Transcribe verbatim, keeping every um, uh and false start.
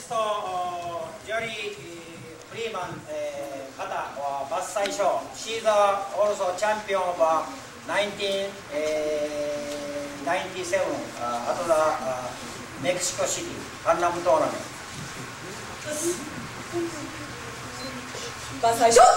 next to uh, Jorey Freidman uh, kata or Bassai Sho. She's uh, also champion of uh, nineteen ninety-seven uh, at the uh, Mexico City Gangnam tournament. Bassai Sho.